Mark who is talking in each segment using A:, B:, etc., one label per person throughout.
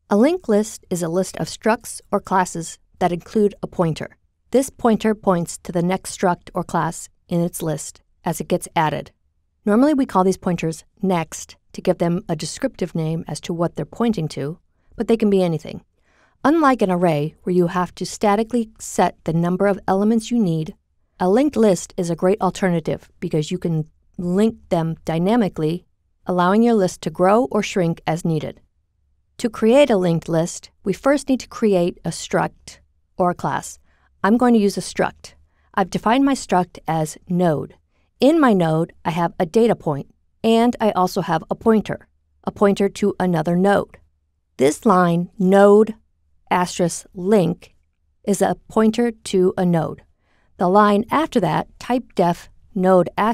A: A linked list is a list of structs or classes that include a pointer. This pointer points to the next struct or class in its list as it gets added. Normally we call these pointers next to give them a descriptive name as to what they're pointing to, but they can be anything. Unlike an array where you have to statically set the number of elements you need, a linked list is a great alternative because you can link them dynamically, allowing your list to grow or shrink as needed. To create a linked list, we first need to create a struct or a class. I'm going to use a struct. I've defined my struct as node. In my node, I have a data point, and I also have a pointer to another node. This line, node * link, is a pointer to a node. The line after that, typedef node *,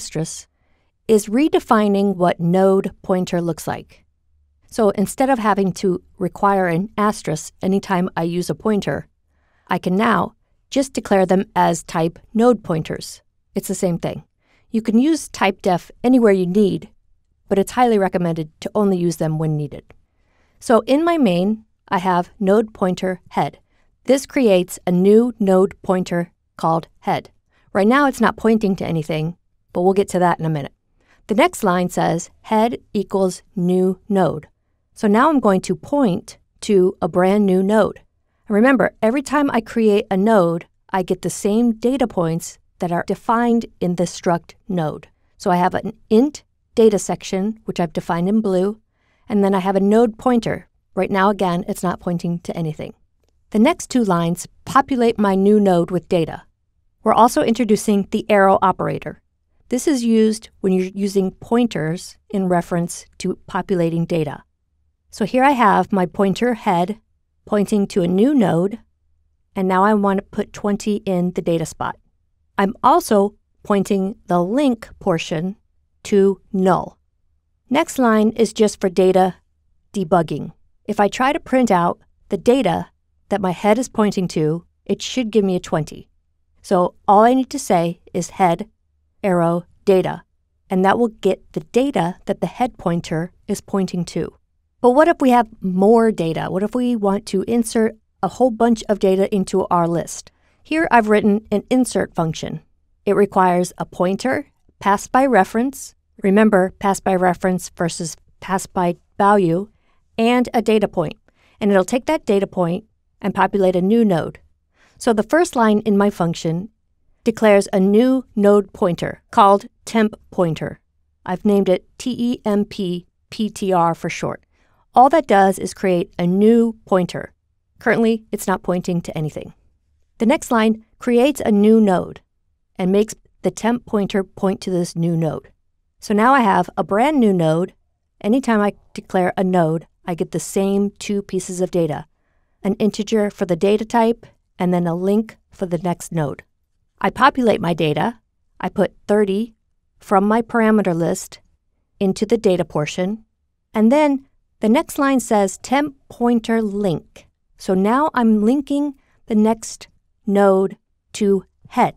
A: is redefining what node pointer looks like. So instead of having to require an asterisk anytime I use a pointer, I can now just declare them as type node pointers. It's the same thing. You can use typedef anywhere you need, but it's highly recommended to only use them when needed. So in my main, I have node pointer head. This creates a new node pointer called head. Right now it's not pointing to anything, but we'll get to that in a minute. The next line says head equals new node. So now I'm going to point to a brand new node. And remember, every time I create a node, I get the same data points that are defined in the struct node. So I have an int data section, which I've defined in blue, and then I have a node pointer. Right now, again, it's not pointing to anything. The next two lines populate my new node with data. We're also introducing the arrow operator. This is used when you're using pointers in reference to populating data. So here I have my pointer head pointing to a new node, and now I want to put 20 in the data spot. I'm also pointing the link portion to null. Next line is just for data debugging. If I try to print out the data that my head is pointing to, it should give me a 20. So all I need to say is head, arrow, data, and that will get the data that the head pointer is pointing to. But what if we have more data? What if we want to insert a whole bunch of data into our list? Here I've written an insert function. It requires a pointer, passed by reference, remember passed by reference versus passed by value, and a data point. And it'll take that data point and populate a new node. So the first line in my function declares a new node pointer called temp pointer. I've named it TEMP-PTR for short. All that does is create a new pointer. Currently, it's not pointing to anything. The next line creates a new node and makes the temp pointer point to this new node. So now I have a brand new node. Anytime I declare a node, I get the same two pieces of data, an integer for the data type and then a link for the next node. I populate my data. I put 30 from my parameter list into the data portion, and then the next line says temp pointer link. So now I'm linking the next node to head.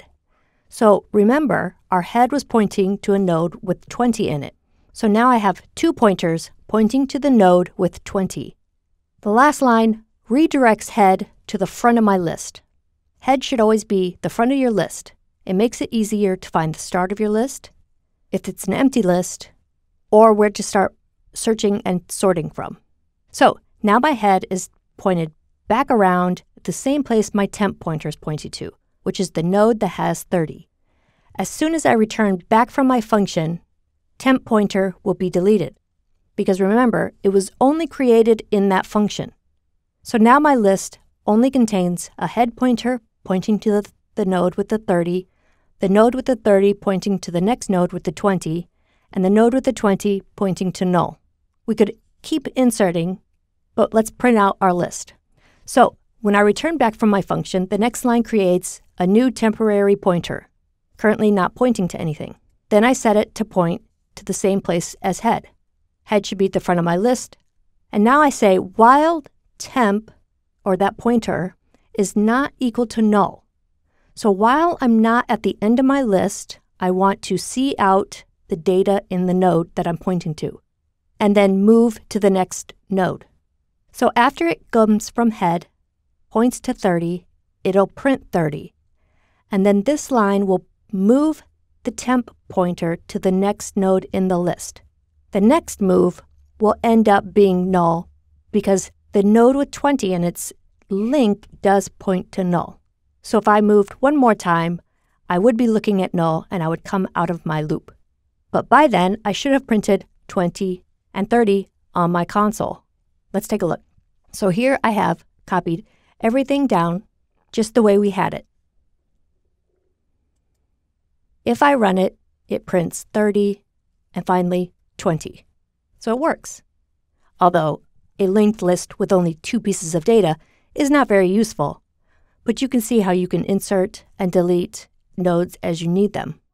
A: So remember, our head was pointing to a node with 20 in it. So now I have two pointers pointing to the node with 20. The last line redirects head to the front of my list. Head should always be the front of your list. It makes it easier to find the start of your list, if it's an empty list, or where to start searching and sorting from. So now my head is pointed back around the same place my temp pointer is pointing to, which is the node that has 30. As soon as I return back from my function, temp pointer will be deleted, because remember, it was only created in that function. So now my list only contains a head pointer pointing to the node with the 30, the node with the 30 pointing to the next node with the 20, and the node with the 20 pointing to null. We could keep inserting, but let's print out our list. So when I return back from my function, the next line creates a new temporary pointer, currently not pointing to anything. Then I set it to point to the same place as head. Head should be at the front of my list. And now I say while temp, or that pointer, is not equal to null. So while I'm not at the end of my list, I want to see out the data in the node that I'm pointing to, and then move to the next node. So after it comes from head, points to 30, it'll print 30. And then this line will move the temp pointer to the next node in the list. The next move will end up being null because the node with 20 in its link does point to null. So if I moved one more time, I would be looking at null and I would come out of my loop. But by then, I should have printed 20 and 30 on my console. Let's take a look. So here I have copied everything down just the way we had it. If I run it, it prints 30 and finally 20. So it works. Although a linked list with only 2 pieces of data is not very useful, but you can see how you can insert and delete nodes as you need them.